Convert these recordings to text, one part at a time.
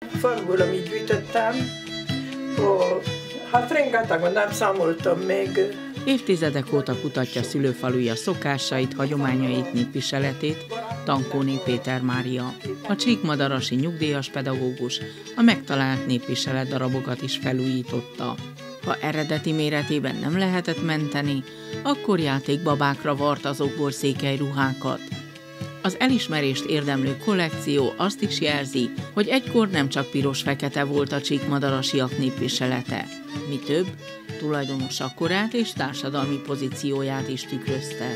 Faluból, amit gyűjtöttem, hát rengeteget nem számoltam még. Évtizedek óta kutatja szülőfaluja szokásait, hagyományait, népviseletét Tankóné Péter Mária. A csíkmadarasi nyugdíjas pedagógus a megtalált népviselet darabokat is felújította. Ha eredeti méretében nem lehetett menteni, akkor játékbabákra vart azokból székely ruhákat. Az elismerést érdemlő kollekció azt is jelzi, hogy egykor nem csak piros-fekete volt a csíkmadarasiak népviselete. Mi több, tulajdonosa korát és társadalmi pozícióját is tükrözte.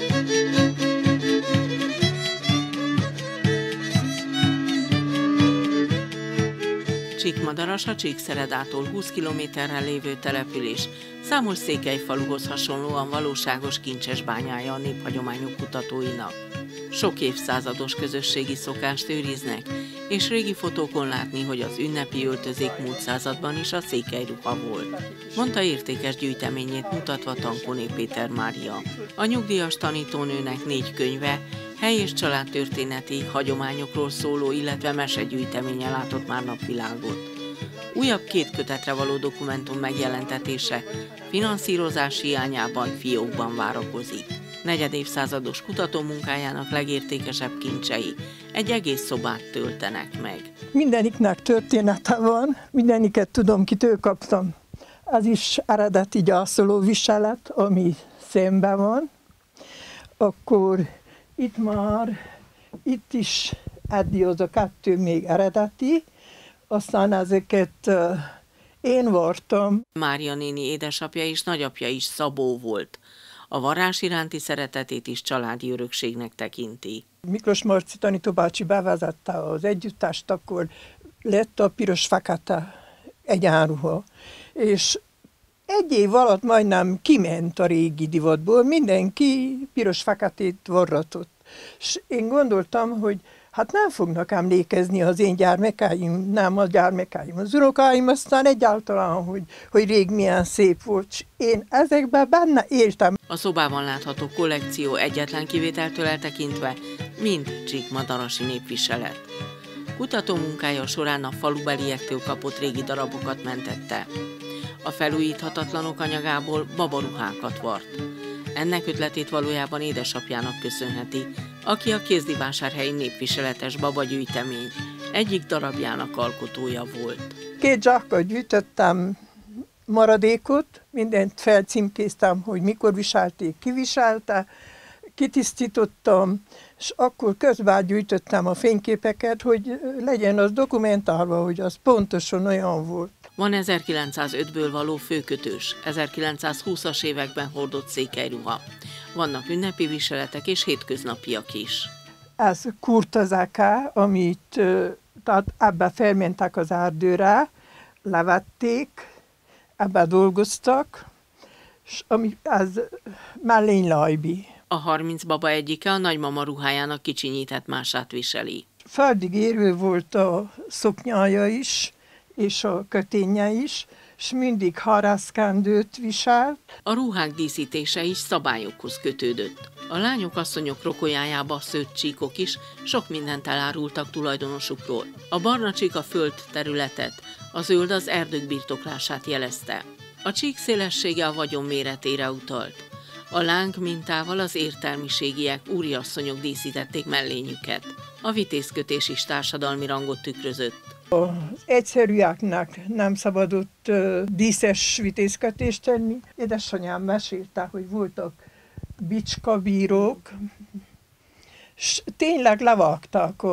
Csíkmadaras a Csíkszeredától 20 kilométerrel lévő település, számos székelyfaluhoz hasonlóan valóságos kincses bányája a néphagyományok kutatóinak. Sok évszázados közösségi szokást őriznek, és régi fotókon látni, hogy az ünnepi öltözék múlt században is a székelyruha volt, mondta értékes gyűjteményét mutatva Tankóné Péter Mária. A nyugdíjas tanítónőnek 4 könyve, hely- és családtörténeti hagyományokról szóló, illetve mesegyűjteménye látott már napvilágot. Újabb 2 kötetre való dokumentum megjelentetése finanszírozás hiányában fiókban várakozik. Negyedévszázados kutatómunkájának legértékesebb kincsei egy egész szobát töltenek meg. Mindeniknek története van, mindeniket tudom, kitől kaptam. Az is eredeti gyászoló viselet, ami szemben van. Akkor itt is eddig az a 2 még eredeti, aztán ezeket én vartam. Mária néni édesapja és nagyapja is szabó volt. A varrás iránti szeretetét is családi örökségnek tekinti. Miklós Marci tanítóbácsi bevezette az együttest, akkor lett a piros-fekete egyenruha. És 1 év alatt majdnem kiment a régi divatból, mindenki piros-feketét varratott. És én gondoltam, hogy hát nem fognak emlékezni az én gyermekeim, nem a gyermekeim, az unokáim, aztán egyáltalán, hogy rég milyen szép volt, és én ezekben benne éltem. A szobában látható kollekció egyetlen kivételtől eltekintve mind csíkmadarasi népviselet. Kutatómunkája során a falubeliektől kapott régi darabokat mentette. A felújíthatatlanok anyagából babaruhákat vart. Ennek ötletét valójában édesapjának köszönheti, aki a kézdivásárhelyi népviseletes babagyűjtemény egyik darabjának alkotója volt. 2 zsákkal gyűjtöttem maradékot, mindent felcímkéztem, hogy mikor viselték, ki viselte, kitisztítottam, és akkor közben gyűjtöttem a fényképeket, hogy legyen az dokumentálva, hogy az pontosan olyan volt. Van 1905-ből való főkötős, 1920-as években hordott székelyruha. Vannak ünnepi viseletek és hétköznapiak is. Ez kurtazaka, amit tehát ebbe felmentek az erdőre, levették, ebbe dolgoztak, és ez mellénylajbi. A 30 baba egyike a nagymama ruhájának kicsinyített mását viseli. Földig érő volt a szoknyája is, és a köténye is, és mindig harászkendőt viselt. A ruhák díszítése is szabályokhoz kötődött. A lányok asszonyok rokolyájába szőtt csíkok is sok mindent elárultak tulajdonosukról. A barna csík a föld területet, a zöld az erdők birtoklását jelezte. A csík szélessége a vagyon méretére utalt. A láng mintával az értelmiségiek, úriasszonyok díszítették mellényüket. A vitézkötés is társadalmi rangot tükrözött. Az egyszerűeknek nem szabadott díszes vitézkötést tenni. Édesanyám mesélte, hogy voltak bicskabírók, és tényleg levágták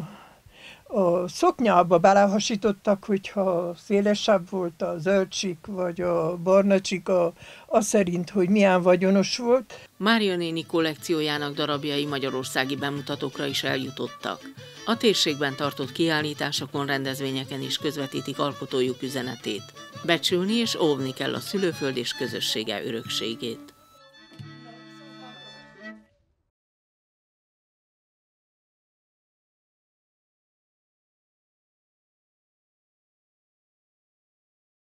a szoknyába, belehasítottak, hogyha szélesebb volt a zöld csík vagy a barna csík, az szerint, hogy milyen vagyonos volt. Mária néni kollekciójának darabjai magyarországi bemutatókra is eljutottak. A térségben tartott kiállításokon, rendezvényeken is közvetítik alkotójuk üzenetét. Becsülni és óvni kell a szülőföld és közössége örökségét.